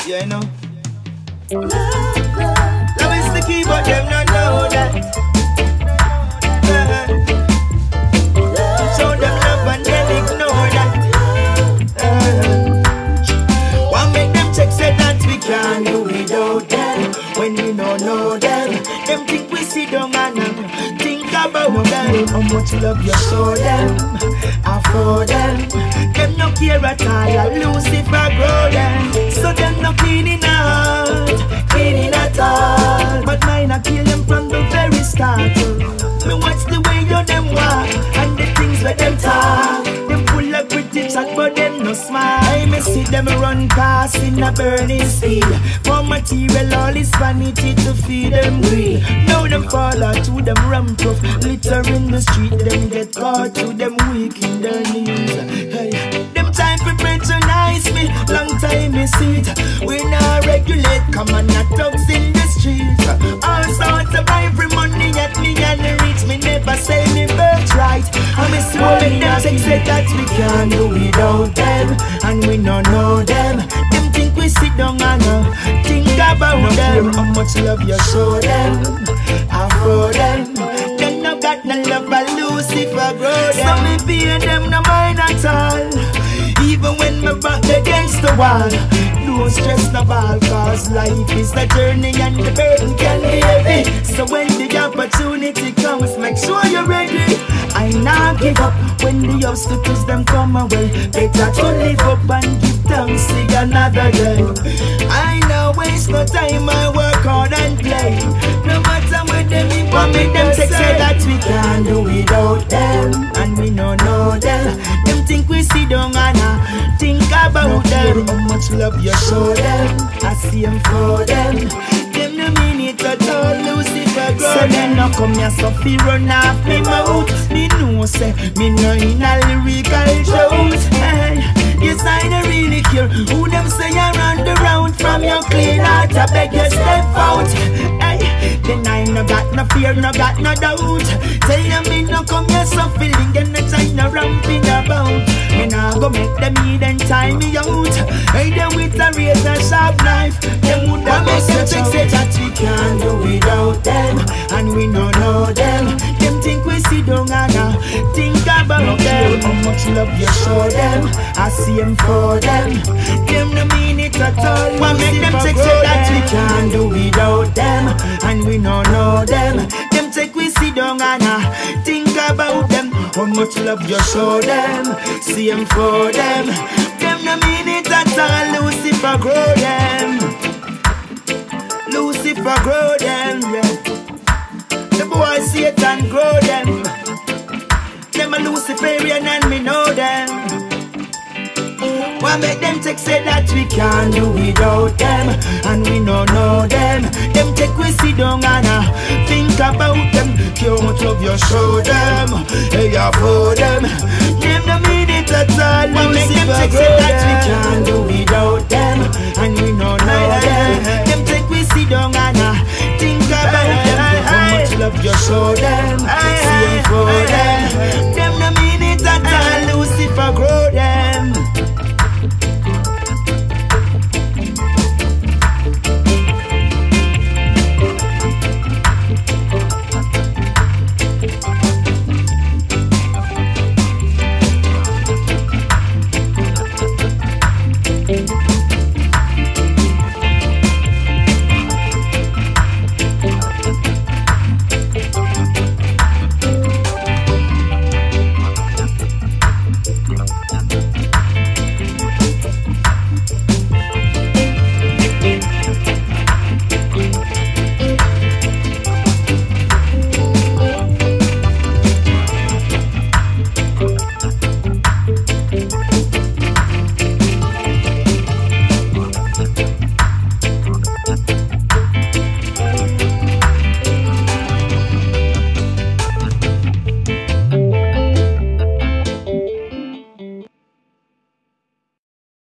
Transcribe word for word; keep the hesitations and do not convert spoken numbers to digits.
Yeah, I know. Love, love. Love is the key, but them not know that. Uh-huh. Show them love and then ignore that. Uh-huh. One make them check say that we can't do without them. When we don't know them, them think we see them and um, think about them. How much love you show them, I for them. Them no care at all, Lucifer grow them. So them no cleaning out, cleaning at all. But mine I kill them from the very start. Me watch the way you them walk and the things where them talk. Them full of pretty chat but them no smile. I me see them run past in a burning speed. For material all is vanity to feed them greed. Now them fall out to them ramp off. Litter in the street them get caught to them weak in their knees. Hey. Them time for patronize me, long time me see it. We not regulate, come on not thugs in the street. All sorts of every money at me and the reach me never say me birthright. I miss you when them think say that we can't do without them. And we don't know them. Them think we sit down and uh, think about no them. How much love you show them, I for them. Them no got no love but Lucifer grow them. So me pay them no mind at all. Even when my back against the wall, no stress no ball, cause life is a journey and the burden can be heavy. So when the opportunity comes, make sure you're ready. I not give up when the obstacles them come away. Better to live up and give thanks to another day. I know waste no time, I work hard and play. No matter what them in for me, them take say that we can't do without them. And we no know them. Them think we sit down and uh, think about them. How much love you show them, I see them for them. Them no mean it at all, Lucifer grow. So them no come here so fi run off me mouth. Me know say, me no in a lyrical drought. Hey, yes I don't really care who them say you run the round. From your clean heart I beg you step out. Hey, then I no got no fear, no got no doubt. Tell them me no come here so feeling and no time no ramping about. Me nah go make them eat and tie me out. Hey, them with a razor sharp knife, them would have make them think say that we can't do without them. And we no know them. Them think we sit down and uh, think about them. How much love you show them, I see them for them. Them no mean it at all. What make them think say that we can't do without them. And we no know them. Them take we sit down and uh, think about them. How much love you show them, see them for them. Them no mean it at all. Lucifer grow them, Lucifer grow them, yeah. The boy Satan grow them. Them a Luciferian and me know them. Why make them take say that we can't do without them. And we no know them. Them take we sit down and uh, think about them. How much love you show them, hey you for them. Them no mean it at all. Why make them take say that we can't